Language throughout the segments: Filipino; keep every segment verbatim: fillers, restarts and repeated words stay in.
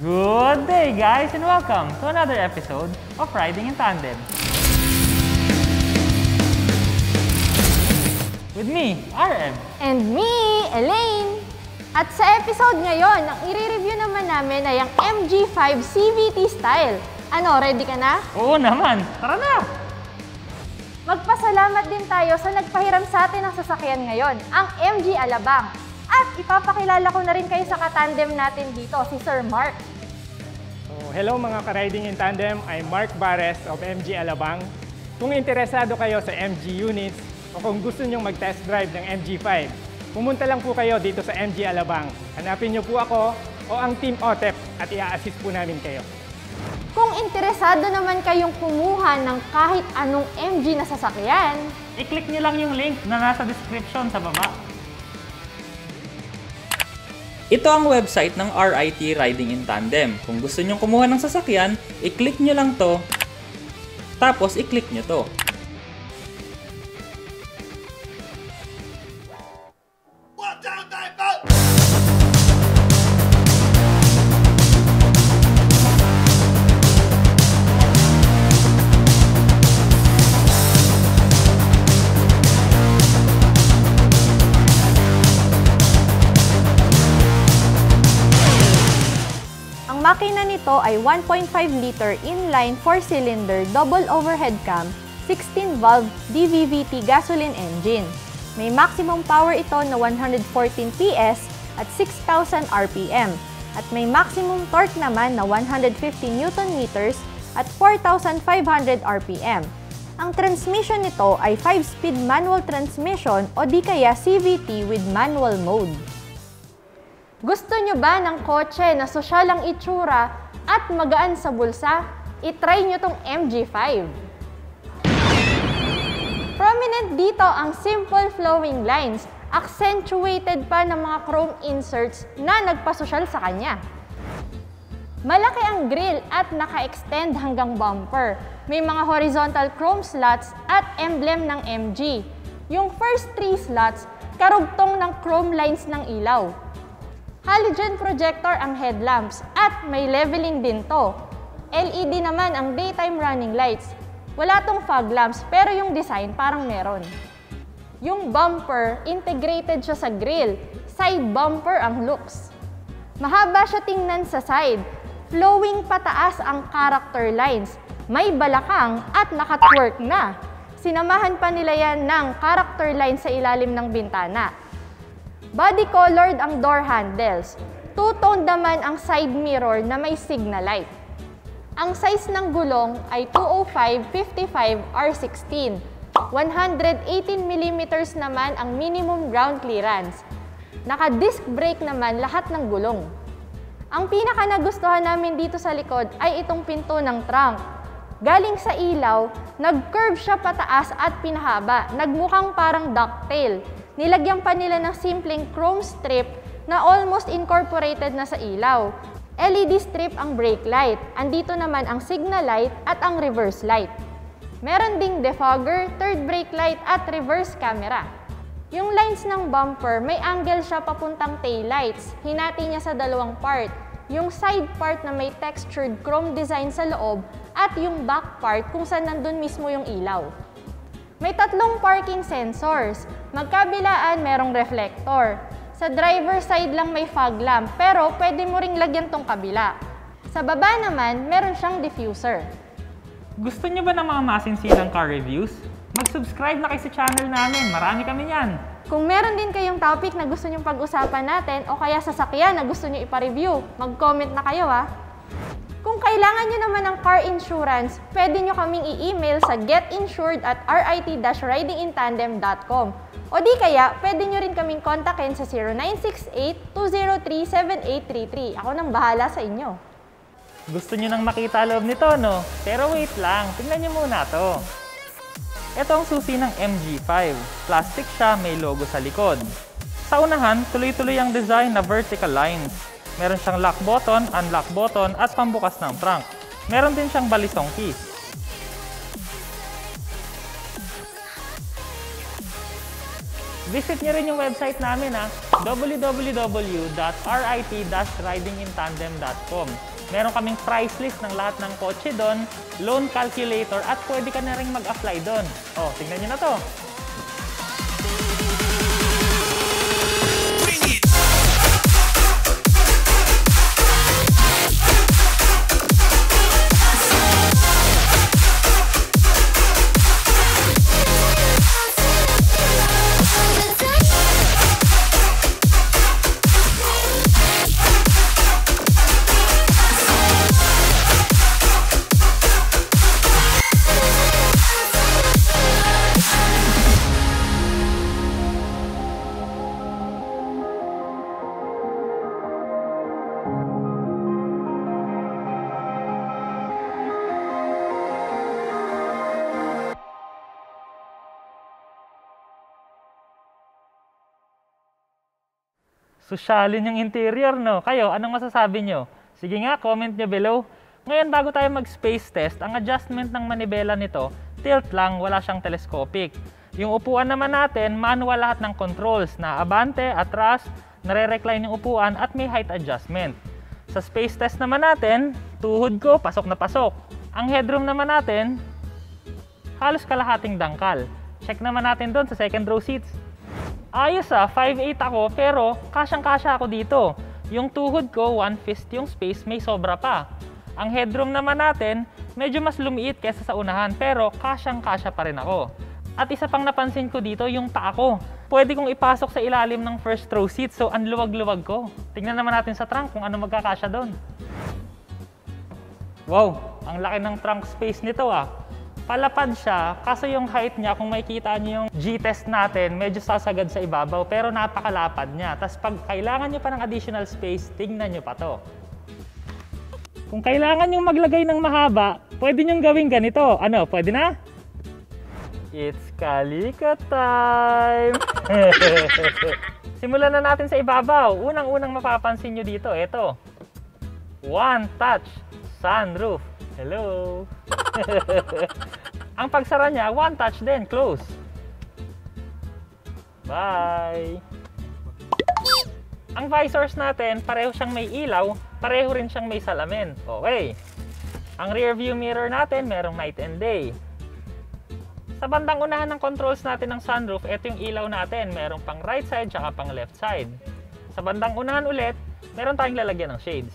Good day, guys, and welcome to another episode of Riding in Tandem. With me, R M. And me, Elaine. At sa episode ngayon, ang i-review naman namin ay ang M G five C V T style. Ano, ready ka na? Oo naman, tara na! Magpasalamat din tayo sa nagpahiram sa atin ng sasakyan ngayon, ang M G Alabang. At ipapakilala ko na rin kayo sa katandem natin dito, si Sir Mark. So, hello mga ka-Riding in Tandem, I'm Mark Bares of M G Alabang. Kung interesado kayo sa M G units o kung gusto nyong mag-test drive ng M G five, pumunta lang po kayo dito sa M G Alabang. Hanapin nyo po ako o ang Team O T E P at i-assist po namin kayo. Kung interesado naman kayong kumuha ng kahit anong M G na sasakyan, I-click nyo lang yung link na nasa description sa baba. Ito ang website ng R I T Riding in Tandem. Kung gusto nyong kumuha ng sasakyan, i-click nyo lang to, tapos i-click nyo to. ang makina nito ay one point five liter inline four cylinder double overhead cam sixteen valve D V V T gasoline engine. May maximum power ito na one hundred fourteen P S at six thousand R P M at may maximum torque naman na one hundred fifty newton meters at four thousand five hundred R P M. Ang transmission nito ay five speed manual transmission o di kaya C V T with manual mode. Gusto nyo ba ng kotse na sosyal ang itsura at magaan sa bulsa? I-try nyo tong M G five. Prominent dito ang simple flowing lines, accentuated pa ng mga chrome inserts na nagpasosyal sa kanya. Malaki ang grille at naka-extend hanggang bumper. May mga horizontal chrome slots at emblem ng M G. Yung first three slots, karugtong ng chrome lines ng ilaw. Halogen projector ang headlamps at may leveling din to. L E D naman ang daytime running lights. Wala tong fog lamps pero yung design parang meron. Yung bumper, integrated siya sa grille. Side bumper ang looks. Mahaba siya tingnan sa side. Flowing pataas ang character lines. May balakang at nakatwerk na. Sinamahan pa nila yan ng character lines sa ilalim ng bintana. Body-colored ang door handles. Two-toned naman ang side mirror na may signal light. Ang size ng gulong ay two oh five fifty-five R sixteen. one hundred eighteen millimeters naman ang minimum ground clearance. Naka-disc brake naman lahat ng gulong. Ang pinaka nagustuhan namin dito sa likod ay itong pinto ng trunk. Galing sa ilaw, nag-curve siya pataas at pinahaba. Nagmukhang parang ducktail. Nilagyan pa nila ng simpleng chrome strip na almost incorporated na sa ilaw. L E D strip ang brake light. Andito naman ang signal light at ang reverse light. Meron ding defogger, third brake light at reverse camera. Yung lines ng bumper, may angle siya papuntang taillights. Hinati niya sa dalawang part. Yung side part na may textured chrome design sa loob at yung back part kung saan nandun mismo yung ilaw. May tatlong parking sensors. Magkabilaan merong reflector. Sa driver side lang may fog lamp, pero pwede mo ring lagyan tong kabila. Sa baba naman, meron siyang diffuser. Gusto nyo ba ng mga masinsilang car reviews? Mag-subscribe na kayo sa channel namin. Marami kami yan. Kung meron din kayong topic na gusto nyong pag-usapan natin o kaya sasakyan na gusto nyo ipa-review, mag-comment na kayo ha. Kung kailangan nyo naman ng car insurance, pwede nyo kaming i-email sa getinsured at rit dash riding in tandem dot com. O di kaya, pwede nyo rin kaming kontakin sa zero nine six eight two zero three seven eight three three. Ako nang bahala sa inyo. Gusto nyo nang makita loob nito, no? Pero wait lang, tingnan nyo muna to. Ito ang susi ng M G five. Plastic siya, may logo sa likod. Sa unahan, tuloy-tuloy ang design na vertical lines. Meron siyang lock button, unlock button, at pambukas ng trunk. Meron din siyang balisong keys. Visit nyo rin yung website namin ha, w w w dot r i t dash riding in tandem dot com. Meron kaming price list ng lahat ng kotse doon, loan calculator, at pwede ka na rin mag-apply doon. O, tingnan nyo na to. Sosyalin yung interior, no? Kayo, anong masasabi nyo? Sige nga, comment nyo below. Ngayon, bago tayo mag-space test, ang adjustment ng manibela nito, tilt lang, wala siyang telescopic. Yung upuan naman natin, manual lahat ng controls na abante, atras, nare-recline yung upuan, at may height adjustment. Sa space test naman natin, tuhod ko, pasok na pasok. Ang headroom naman natin, halos kalahating dangkal. Check naman natin doon sa second row seats. Ayos ah, five eight ako pero kasyang-kasya ako dito. Yung tuhod ko, one fist yung space, may sobra pa. Ang headroom naman natin, medyo mas lumiit kaysa sa unahan pero kasyang-kasya pa rin ako. At isa pang napansin ko dito, yung paa ko. Pwede kong ipasok sa ilalim ng first row seat so ang luwag-luwag ko. Tingnan naman natin sa trunk kung ano magkakasya doon. Wow, ang laki ng trunk space nito ah. Palapad siya, kaso yung height niya, kung makikita niyo yung G-test natin, medyo sasagad sa ibabaw, pero napakalapad niya. Tapos pag kailangan niyo pa ng additional space, tingnan niyo pa to. Kung kailangan niyo maglagay ng mahaba, pwede niyo gawing ganito. Ano, pwede na? It's Calico time! Simulan na natin sa ibabaw. Unang-unang mapapansin niyo dito, ito. One touch sunroof. Hello! Ang pagsara niya, one touch din, close. Bye! Ang visors natin, pareho siyang may ilaw, pareho rin siyang may salamin. Okay. Ang rear view mirror natin, merong night and day. Sa bandang unahan ng controls natin ng sunroof, ito yung ilaw natin. Merong pang right side, tsaka pang left side. Sa bandang unahan ulit, meron tayong lalagyan ng shades.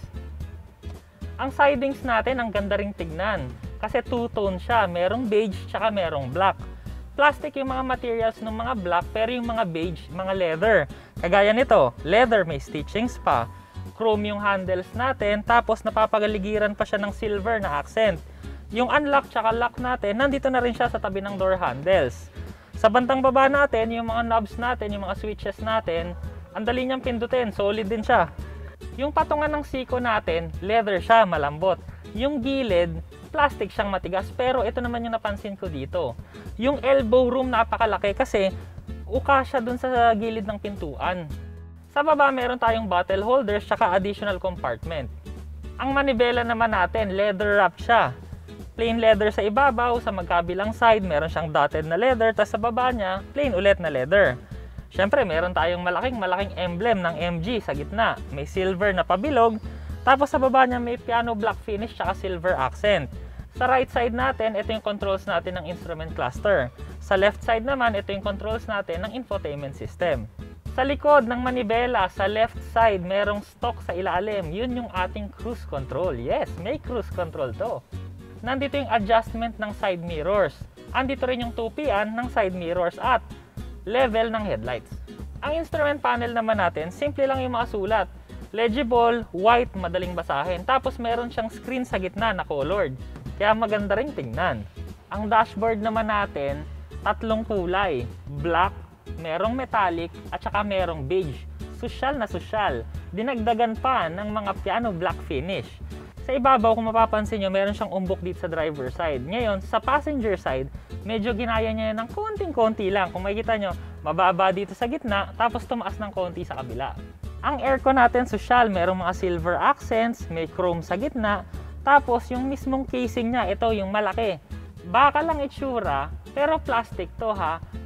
Ang sidings natin, ang ganda ring tignan. Kasi two-tone siya. Merong beige, tsaka merong black. Plastic yung mga materials ng mga black, pero yung mga beige, mga leather. Kagaya nito, leather, may stitchings pa. Chrome yung handles natin, tapos napapagaligiran pa siya ng silver na accent. Yung unlock tsaka lock natin, nandito na rin siya sa tabi ng door handles. Sa bandang baba natin, yung mga knobs natin, yung mga switches natin, ang dali niyang pindutin, solid din siya. Yung patungan ng siko natin, leather siya, malambot. Yung gilid, plastic siyang matigas, pero ito naman yung napansin ko dito. Yung elbow room napakalaki kasi uka siya dun sa gilid ng pintuan. Sa baba meron tayong bottle holders tsaka additional compartment. Ang manibela naman natin, leather wrap siya. Plain leather sa ibabaw, sa magkabilang side meron siyang dotted na leather, tapos sa baba niya, plain ulit na leather. Siyempre, meron tayong malaking malaking emblem ng M G sa gitna. May silver na pabilog, tapos sa baba niya may piano black finish tsaka silver accent. Sa right side natin, ito yung controls natin ng instrument cluster. Sa left side naman, ito yung controls natin ng infotainment system. Sa likod ng manibela, sa left side, merong stock sa ilalim. Yun yung ating cruise control. Yes, may cruise control to. Nandito yung adjustment ng side mirrors. Andito rin yung tupian ng side mirrors at level ng headlights. Ang instrument panel naman natin, simple lang yung mga sulat. Legible, white, madaling basahin. Tapos meron siyang screen sa gitna na colored. Kaya maganda rin tingnan. Ang dashboard naman natin, tatlong kulay. Black, merong metallic, at saka merong beige. Sosyal na sosyal. Dinagdagan pa ng mga piano black finish. Sa ibabaw, kung mapapansin nyo, meron siyang umbok dito sa driver side. Ngayon, sa passenger side, medyo ginaya niya ng konting-konti lang. Kung makikita nyo, mababa dito sa gitna, tapos tumaas ng konti sa kabila. Ang aircon natin, sosyal. Merong mga silver accents, may chrome sa gitna. Tapos, yung mismong casing niya, ito yung malaki. Baka lang itsura, pero plastic to ha.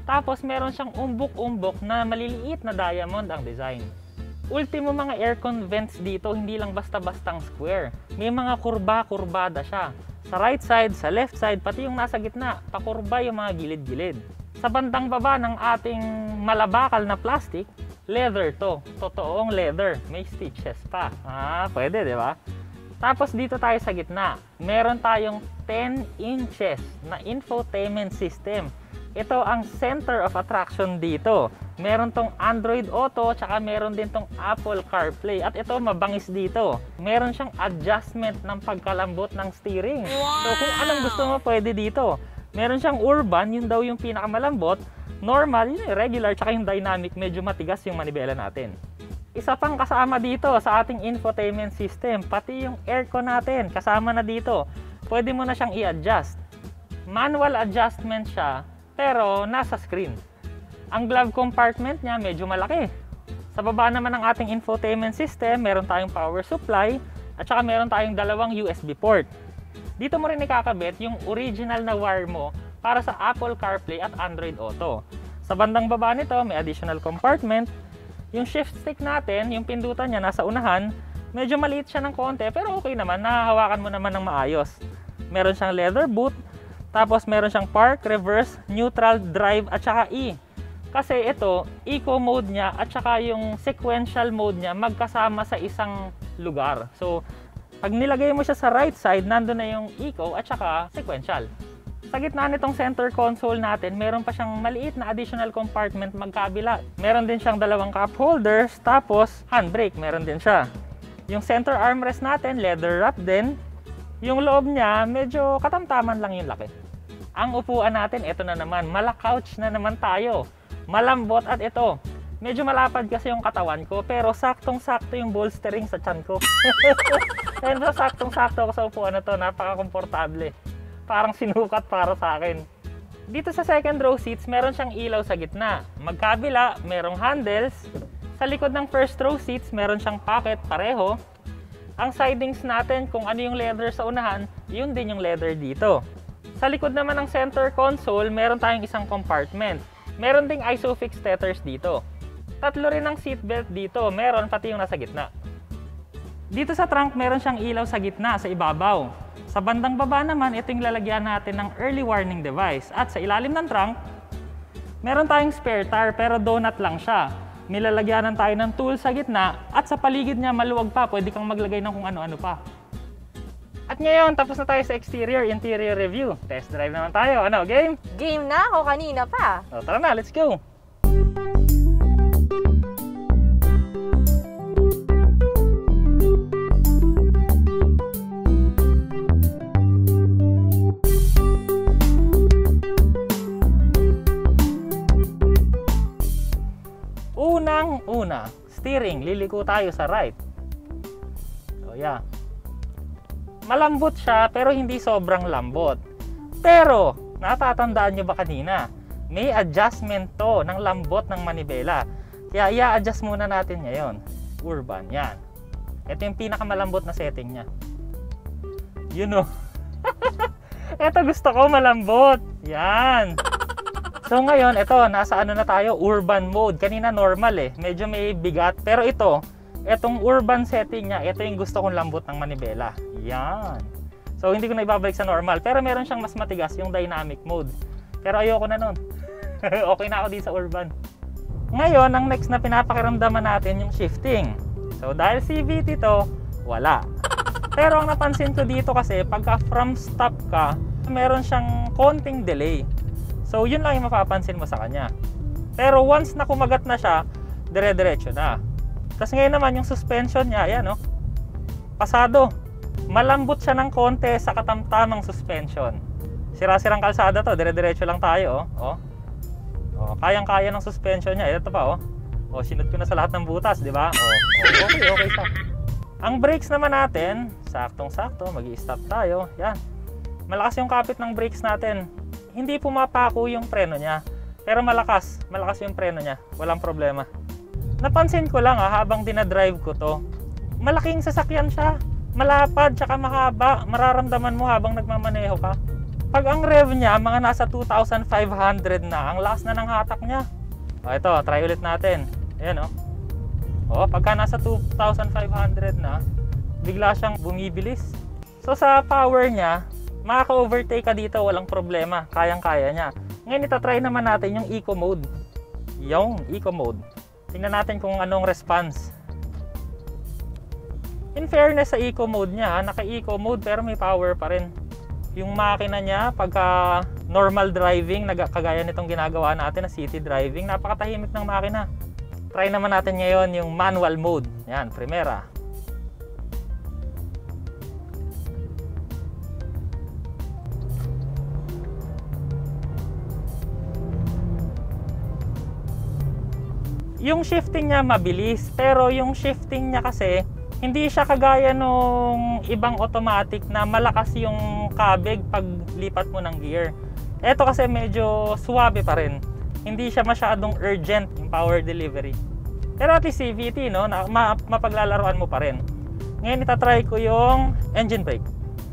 Tapos meron siyang umbok-umbok na maliliit na diamond ang design. Ultimo mga aircon vents dito, hindi lang basta-bastang square. May mga kurba-kurbada siya. Sa right side, sa left side, pati yung nasa gitna, pakurba yung mga gilid-gilid. Sa bandang baba ng ating malabakal na plastic, leather to. Totoong leather. May stitches pa. Ah, pwede, di ba? Tapos dito tayo sa gitna, meron tayong ten inches na infotainment system. Ito ang center of attraction dito. Meron tong Android Auto, tsaka meron din tong Apple CarPlay. At ito, mabangis dito. Meron siyang adjustment ng pagkalambot ng steering. So kung anong gusto mo, pwede dito. Meron siyang urban, yun daw yung pinakamalambot. Normal, yun yung regular, tsaka yung dynamic, medyo matigas yung manibela natin. Isa pang kasama dito sa ating infotainment system, pati yung aircon natin, kasama na dito. Pwede mo na siyang i-adjust. Manual adjustment siya, pero nasa screen. Ang glove compartment niya medyo malaki. Sa baba naman ng ating infotainment system, meron tayong power supply at saka meron tayong dalawang U S B port. Dito mo rin ikakabit yung original na wire mo para sa Apple CarPlay at Android Auto. Sa bandang baba nito, may additional compartment. Yung shift stick natin, yung pindutan niya nasa unahan, medyo maliit siya ng konti pero okay naman, nahahawakan mo naman ng maayos. Meron siyang leather boot, tapos meron siyang park, reverse, neutral, drive at saka E. Kasi ito, eco mode niya at saka yung sequential mode niya magkasama sa isang lugar. So, pag nilagay mo siya sa right side, nandun na yung eco at saka sequential. Sa gitna nitong center console natin, meron pa siyang maliit na additional compartment magkabila. Meron din siyang dalawang cup holders, tapos handbrake, meron din siya. Yung center armrest natin, leather wrap din. Yung loob niya, medyo katamtaman lang yung laki. Ang upuan natin, ito na naman, mala-couch na naman tayo. Malambot at ito, medyo malapad kasi yung katawan ko, pero saktong-sakto yung bolstering sa tiyan ko. Kaya saktong-sakto ako sa upuan na to, napaka-komportable. Parang sinukat para sa akin. Dito sa second row seats, meron siyang ilaw sa gitna. Magkabila, merong handles. Sa likod ng first row seats, meron siyang pocket pareho. Ang sidings natin, kung ano yung leather sa unahan, yun din yung leather dito. Sa likod naman ng center console, meron tayong isang compartment. Meron ding ISOFIX tethers dito. Tatlo rin ang seatbelt dito, meron pati yung nasa gitna. Dito sa trunk, meron siyang ilaw sa gitna, sa ibabaw. Sa bandang baba naman, ito yung lalagyan natin ng early warning device. At sa ilalim ng trunk, meron tayong spare tire pero donut lang siya. Nilalagyanan tayo ng tool sa gitna at sa paligid niya maluwag pa, pwede kang maglagay ng kung ano-ano pa. At ngayon, tapos na tayo sa exterior, interior review. Test drive naman tayo. Ano, game? Game na ako kanina pa. O, tara na, let's go! Unang-una, steering. Liliko tayo sa right. So, yeah. Malambot siya pero hindi sobrang lambot. Pero natatandaan nyo ba kanina, may adjustment to ng lambot ng manibela. Kaya i-adjust muna natin ngayon. Urban, yan. Ito yung pinakamalambot na setting niya. You know. Ito gusto ko malambot. Yan. So ngayon, ito, nasa ano na tayo, urban mode. Kanina normal eh, medyo may bigat. Pero ito, etong urban setting niya, ito yung gusto kong lambot ng manibela. Yan. So hindi ko na ibabalik sa normal, pero meron siyang mas matigas, yung dynamic mode. Pero ayoko na nun. Okay na ako dito sa urban. Ngayon, ang next na pinapakiramdaman natin yung shifting. So dahil C V T to, wala. Pero ang napansin ko dito kasi, pagka from stop ka, meron siyang konting delay. So yun lang yung mapapansin mo sa kanya. Pero once na kumagat na siya, dire-diretso na. Tapos ngayon naman yung suspension niya, ayan o, pasado. Malambot siya ng konti sa katamtamang suspension. Sira-sirang kalsada to, dire-diretso lang tayo o. O, kayang-kaya ng suspension niya, ito pa o. O, sinut ko na sa lahat ng butas, di ba? O, o, okay, okay siya. Ang brakes naman natin, saktong-sakto, mag-i-stop tayo. Yan. Malakas yung kapit ng brakes natin. Hindi pumapako yung preno niya. Pero malakas, malakas yung preno niya. Walang problema. Napansin ko lang ha, habang dinadrive ko to, malaking sasakyan siya. Malapad, tsaka mahaba. Mararamdaman mo habang nagmamaneho ka. Pag ang rev niya, mga nasa two thousand five hundred na, ang lakas na ng hatak niya. O, ito, try ulit natin. Ayan, o. O, pagka nasa two thousand five hundred na, bigla siyang bumibilis. So, sa power niya, makaka-overtake ka dito, walang problema. Kayang-kaya niya. Ngayon, itatry naman natin yung eco mode. Yung eco mode. Tingnan natin kung anong response. In fairness sa eco mode niya, naka-eco mode pero may power pa rin. Yung makina niya, pagka normal driving, kagaya nitong ginagawa natin na city driving, napakatahimik ng makina. Try naman natin ngayon yung manual mode. Yan, Primera. Yung shifting niya mabilis, pero yung shifting niya kasi hindi siya kagaya nung ibang automatic na malakas yung kabig pag lipat mo ng gear. Ito kasi medyo suwabe pa rin. Hindi siya masyadong urgent yung power delivery. Pero at least C V T, no, na, ma, mapaglalaroan mo pa rin. Ngayon itatry ko yung engine brake.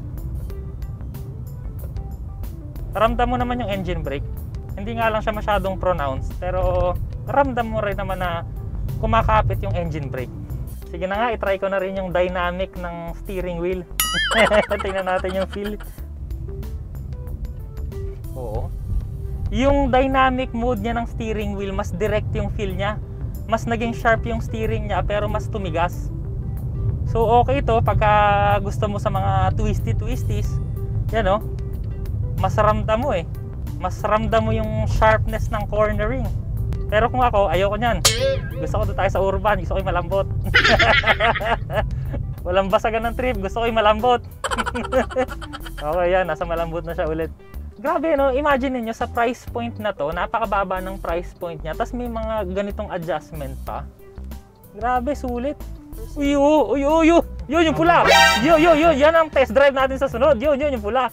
Ramdam mo naman yung engine brake. Hindi nga lang siya masyadong pronounced, pero ramdam mo rin naman na kumakapit yung engine brake. Sige na nga, itry ko na rin yung dynamic ng steering wheel. Tingnan natin yung feel. Oo. Yung dynamic mode niya ng steering wheel, mas direct yung feel niya. Mas naging sharp yung steering niya, pero mas tumigas. So okay to pagka gusto mo sa mga twisty-twisties. Yan o. Mas ramdam mo eh. Mas ramdam mo yung sharpness ng cornering. Pero kung ako, ayoko niyan. Gusto ko doon tayo sa urban, gusto ko yung malambot. Walang basagan ng trip, gusto ko yung malambot. Okay, yan, nasa malambot na siya ulit. Grabe, no? Imagine niyo sa price point na to, napakababa ng price point niya, tapos may mga ganitong adjustment pa. Grabe, sulit. Uy, uy, uy, uy, uy, yun yung pula. Yun, yun, yun, yan ang test drive natin sa sunod. Yun, yun yung pula.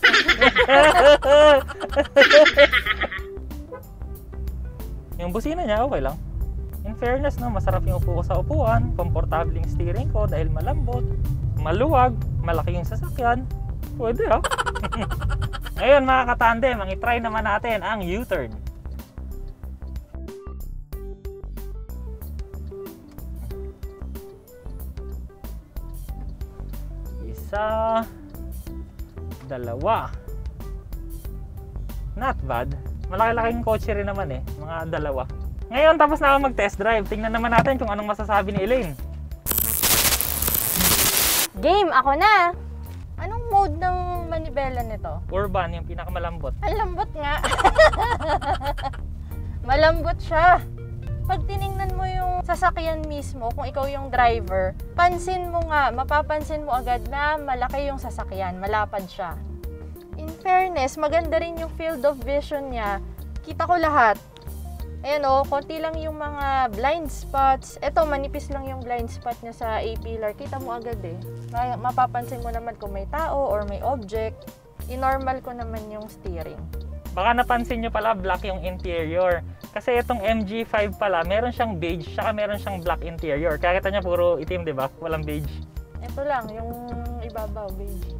Yung busina niya, okay lang. In fairness, no, masarap yung upo ko sa upuan, komportable yung steering ko dahil malambot, maluwag, malaki yung sasakyan. Pwede, ha? Ngayon, mga katandem, ang itry naman natin ang U-turn. Isa, dalawa. Not bad. Malaki-laking kotse rin naman eh, mga dalawa. Ngayon, tapos na ako mag-test drive. Tingnan naman natin kung anong masasabi ni Elaine. Game, ako na! Anong mode ng manibela nito? Urban, yung pinakamalambot. Ang lambot nga. Malambot siya. Pag tiningnan mo yung sasakyan mismo, kung ikaw yung driver, pansin mo nga, mapapansin mo agad na malaki yung sasakyan, malapad siya. In fairness, maganda rin yung field of vision niya. Kita ko lahat. Ayan o, konti lang yung mga blind spots. Eto, manipis lang yung blind spot niya sa A-pillar. Kita mo agad eh. Mapapansin mo naman kung may tao or may object. I-normal ko naman yung steering. Baka napansin nyo pala, black yung interior. Kasi itong M G five pala, meron siyang beige, saka meron siyang black interior. Kaya kita niya puro itim, di ba? Walang beige. Ito lang, yung ibabaw, beige.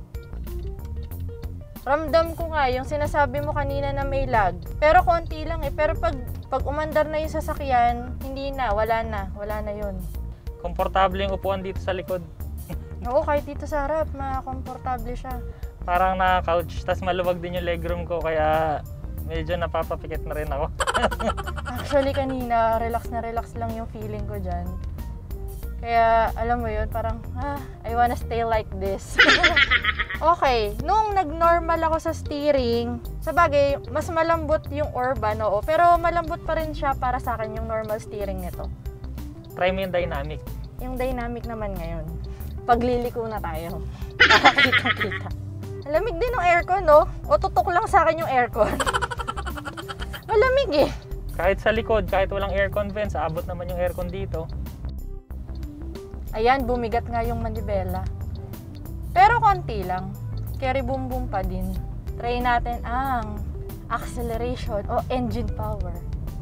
Ramdam ko nga, yung sinasabi mo kanina na may lag. Pero konti lang eh. Pero pag, pag umandar na yung sasakyan, hindi na, wala na. Wala na yun. Komportable yung upuan dito sa likod. Oo, kahit dito sa harap, makomportable siya. Parang naka-couch, tas maluwag din yung legroom ko, kaya medyo napapapikit na rin ako. Actually, kanina, relax na relax lang yung feeling ko dyan. Kaya, alam mo yun, parang, ah, I wanna stay like this. Okay, nung nag-normal ako sa steering, sabagay, mas malambot yung Urban, oo, pero malambot pa rin siya para sa akin yung normal steering nito. Try mo yung dynamic. Yung dynamic naman ngayon, pagliliko na tayo. Nakakita-kita. Malamig din yung aircon, no? O tutok lang sa akin yung aircon. Malamig eh. Kahit sa likod, kahit walang aircon vents, abot naman yung aircon dito. Ayan, bumigat nga yung manibela. Pero konti lang. Carry boom boom pa din. Try natin ang acceleration o engine power.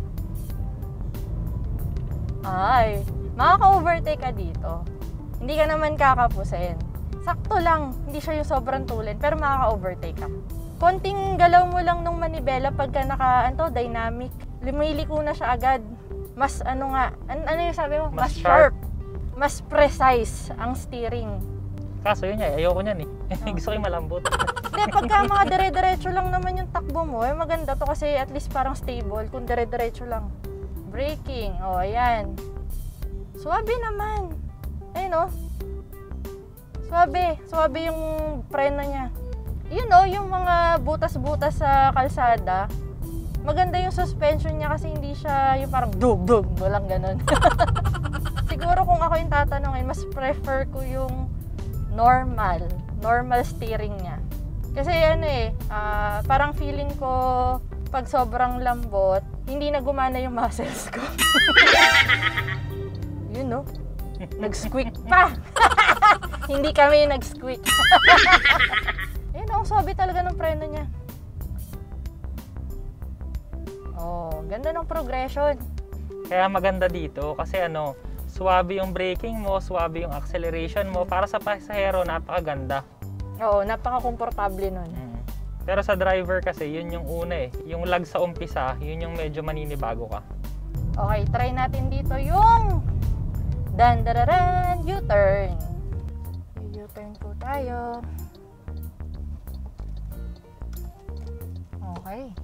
Ay, makaka-overtake ka dito. Hindi ka naman kakapusin. Sakto lang, hindi siya yung sobrang tulin, pero makaka-overtake ka. konting galaw mo lang nung manibela pagka naka, ano, dynamic, lumiliko na siya agad. Mas ano nga, an ano yung sabi mo? Mas Mas, sharp. sharp. Mas precise ang steering. Kaso yun nga, ayoko niyan eh. Gusto ko yung malambot. Hindi, pagka mga dire-diretso lang naman yung takbo mo, eh, maganda to kasi at least parang stable kung dire-diretso lang. Braking, o, oh, ayan. Suwabe naman. Ayun, o. Suwabe. Suwabe yung preno niya. Yun, o, yung mga butas-butas sa kalsada. Maganda yung suspension niya kasi hindi siya yung parang dub-dub. Walang ganun. Siguro kung ako yung tatanungin, mas prefer ko yung normal. Normal steering niya. Kasi ano eh, uh, parang feeling ko pag sobrang lambot, hindi na gumana yung muscles ko. Yun no? Nag-squeak pa! Hindi kami nag-squeak. Yun ang sabi talaga ng preno niya. Oh, ganda ng progression. Kaya maganda dito kasi ano, swabe yung braking mo, swabe yung acceleration mo. Para sa pasahero, napakaganda. Oo, napaka-komportable nun. Mm. Pero sa driver kasi, yun yung una eh. Yung lag sa umpisa, yun yung medyo maninibago ka. Okay, try natin dito yung dan-dararan, U-turn. U-turn po tayo. Okay.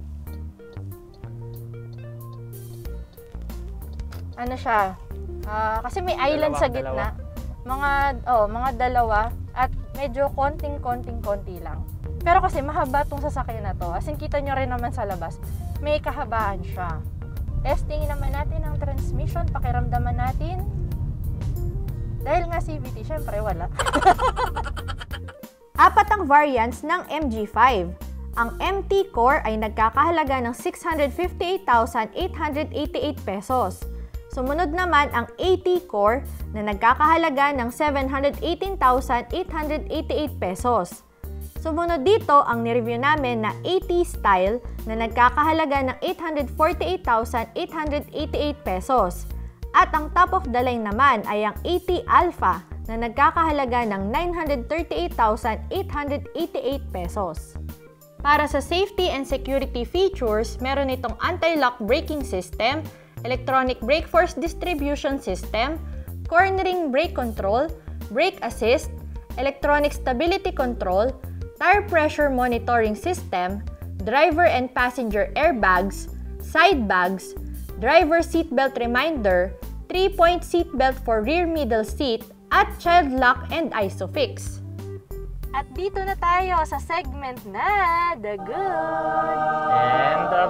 Ano siya? Uh, kasi may island Dalawa, sa gitna. dalawa. Mga, oh, mga dalawa. At medyo konting-konting-konti lang. Pero kasi mahaba tong sasakyan na to. As in, kita nyo rin naman sa labas. May kahabaan siya. Testing naman natin ang transmission. Pakiramdaman natin. Dahil nga C V T, syempre wala. Apat ang variants ng M G five. Ang M T Core ay nagkakahalaga ng six hundred fifty-eight thousand eight hundred eighty-eight pesos. Sumunod naman ang A T Core na nagkakahalaga ng seven hundred eighteen thousand eight hundred eighty-eight pesos. Sumunod dito ang nireview namin na A T Style na nagkakahalaga ng eight hundred forty-eight thousand eight hundred eighty-eight pesos. At ang top of the line naman ay ang A T Alpha na nagkakahalaga ng nine hundred thirty-eight thousand eight hundred eighty-eight pesos. Para sa safety and security features, meron itong anti-lock braking system, electronic brake force distribution system, cornering brake control, brake assist, electronic stability control, tire pressure monitoring system, driver and passenger airbags, side bags, driver seatbelt reminder, three-point seatbelt for rear middle seat, at child lock and ISOFIX. At dito na tayo sa segment na The Good And the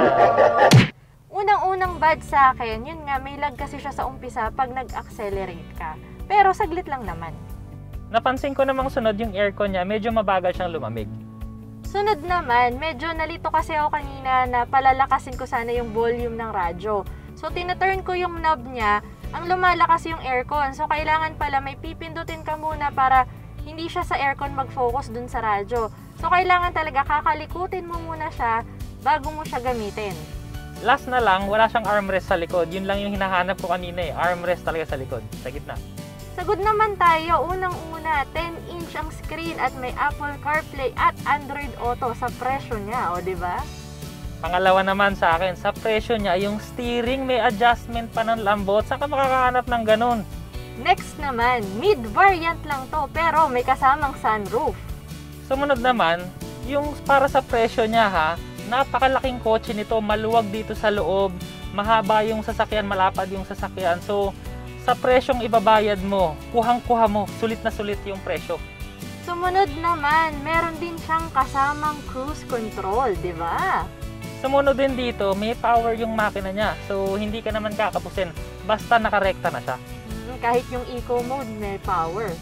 bad. Unang-unang bad sa akin, yun nga, may lag kasi siya sa umpisa pag nag-accelerate ka. Pero saglit lang naman. Napansin ko namang sunod yung aircon niya, medyo mabagal siyang lumamig. Sunod naman, medyo nalito kasi ako kanina na palalakasin ko sana yung volume ng radyo. So, tinaturn ko yung knob niya, ang lumalakas yung aircon. So, kailangan pala may pipindutin ka muna para hindi siya sa aircon mag-focus dun sa radyo. So, kailangan talaga kakalikutin mo muna siya bago mo siya gamitin. Last na lang, wala siyang armrest sa likod. Yun lang yung hinahanap ko kanina eh. Armrest talaga sa likod, sa gitna. Sagod naman tayo. Unang-una, ten inch ang screen at may Apple CarPlay at Android Auto sa presyo niya, o diba? Pangalawa naman sa akin, sa presyo niya, yung steering may adjustment pa ng lambot. Saan ka makakahanap ng ganun? Next naman, mid-variant lang to pero may kasamang sunroof. Sumunod naman, yung para sa presyo niya ha, napakalaking kotse nito, maluwag dito sa loob, mahaba yung sasakyan, malapad yung sasakyan. So, sa presyong ibabayad mo, kuhang-kuha mo, sulit na sulit yung presyo. Sumunod naman, meron din siyang kasamang cruise control, di ba? Sumunod din dito, may power yung makina niya. So, hindi ka naman kakapusin, basta nakarekta na siya. Hmm, kahit yung eco mode may power.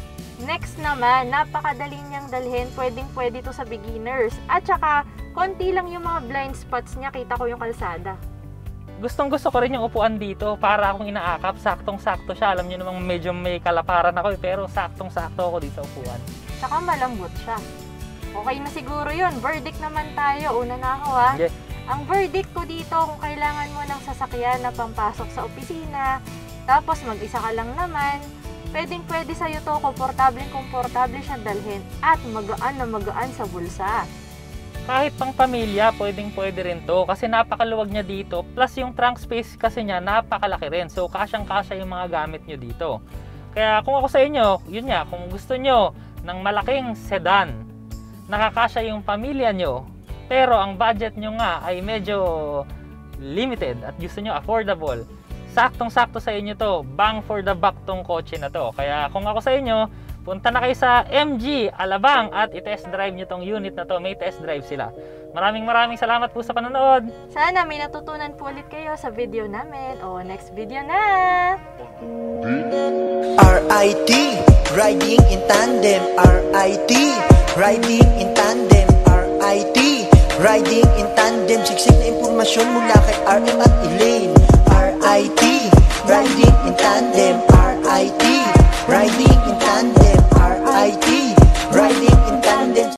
Next naman, napakadali niyang dalhin, pwedeng-pwede to sa beginners. At saka, konti lang yung mga blind spots niya, kita ko yung kalsada. Gustong gusto ko rin yung upuan dito, para akong inaakap, saktong-sakto siya. Alam niyo namang medyo may kalaparan ako, pero saktong-sakto ako dito sa upuan. Saka malambot siya. Okay na siguro yun. Verdict naman tayo. Una na ako ha. Yeah. Ang verdict ko dito, kung kailangan mo ng sasakyan na pampasok sa opisina, tapos mag-isa ka lang naman, pwedeng pwede sa'yo to, komportableng komportable siyang dalhin at magaan na magaan sa bulsa. Kahit pang pamilya, pwedeng pwede rin to kasi napakaluwag niya dito. Plus yung trunk space kasi niya napakalaki rin. So kasyang-kasya yung mga gamit nyo dito. Kaya kung ako sa inyo, yun nga, kung gusto nyo ng malaking sedan, nakakasya yung pamilya nyo, pero ang budget nyo nga ay medyo limited at gusto nyo affordable, saktong-sakto sa inyo to. Bang for the buck tong kotse na to. Kaya kung ako sa inyo, punta na kayo sa M G Alabang at i-test drive nyo tong unit na to. May test drive sila. Maraming maraming salamat po sa panonood. Sana may natutunan po ulit kayo sa video namin. O, next video na! R I T, riding in tandem. R I T, riding in tandem. R I T, riding in tandem. Siksik na impormasyon mula kay R M at Elaine. R I T, riding in tandem. R I T, riding in